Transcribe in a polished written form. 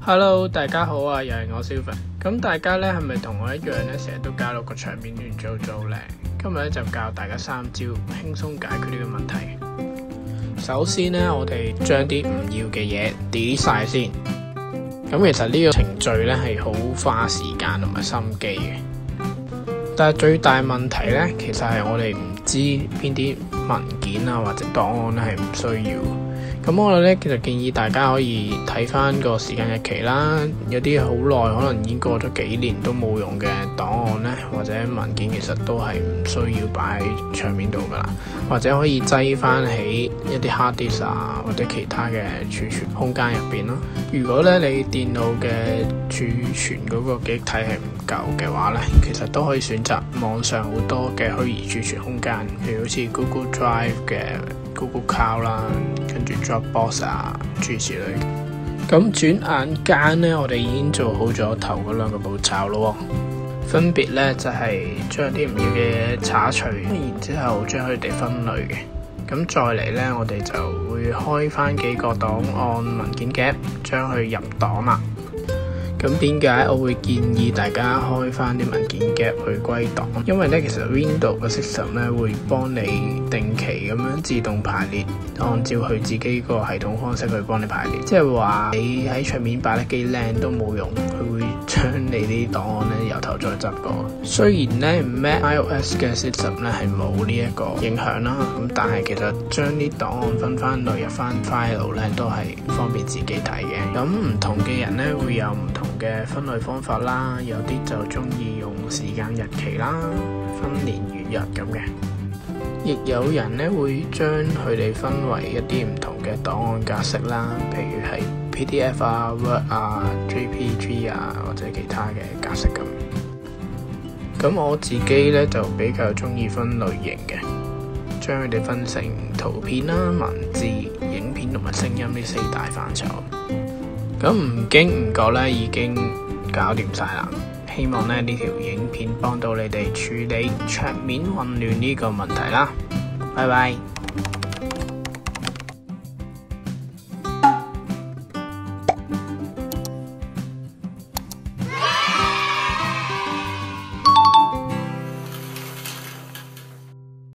Hello， 大家好啊，又係我 Sylvan。咁大家咧係咪同我一樣咧，成日都搞到個場面亂糟糟咧？今日咧就教大家3招輕鬆解決呢個問題。首先咧，我哋將啲唔要嘅嘢 delete 晒先。咁其實呢個程序咧係好花時間同埋心機嘅。但係最大問題咧，其實係我哋唔知邊啲文件啊或者檔案咧係唔需要。咁我哋咧其實建議大家可以睇翻個時間日期啦，有啲好耐可能已經過咗幾年都冇用嘅檔案咧，或者文件其實都係唔需要擺喺桌面度噶啦，或者可以擠翻喺一啲 hard disk 啊或者其他嘅儲存空間入邊咯。如果咧你電腦嘅儲存嗰個記憶體係唔夠嘅話咧，其實都可以選擇網上好多嘅虛擬儲存空間，譬如好似 Google Drive 嘅 Google Cloud 啦，跟住 Dropbox 啊，諸如此類。咁轉眼間咧，我哋已經做好咗頭嗰2個步驟咯。分別咧就係將啲唔要嘅嘢剷除，然之後將佢哋分類嘅。咁再嚟咧，我哋就會開翻幾個檔案文件夾，將佢入檔啦。咁點解我會建議大家開翻啲文件夾去歸檔？因為咧，其實 Windows 嘅 system 咧會幫你定期咁樣自動排列，按照佢自己個系統方式去幫你排列。即係話你喺桌面擺得幾靚都冇用，佢會將你啲檔案咧由頭再執過。雖然咧 Mac iOS 嘅 system 咧係冇呢一個影響啦，咁但係其實將啲檔案分翻類入翻 file 咧都係方便自己睇嘅。咁唔同嘅人咧會有唔同嘅分類方法啦，有啲就中意用時間日期啦，分年月日咁嘅，亦有人咧會將佢哋分為一啲唔同嘅檔案格式啦，譬如係 PDF 啊、Word 啊、JPG 啊或者其他嘅格式咁。咁我自己咧就比較中意分類型嘅，將佢哋分成圖片啦、文字、影片同埋聲音呢4大範疇。咁唔經唔覺咧，已經搞掂晒啦。希望咧呢條影片幫到你哋處理桌面混亂呢個問題啦。拜拜。